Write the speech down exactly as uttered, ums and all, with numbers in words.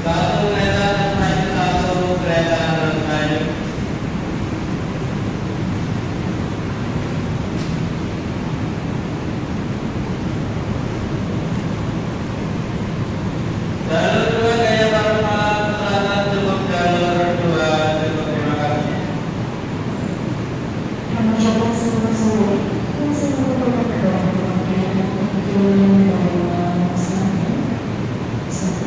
Satu kereta anak kayu, satu kereta anak kayu. Jalur dua gaya Parungkulan Selatan cukup, jalur dua cukup, terima kasih. Kami ucapkan selamat sore.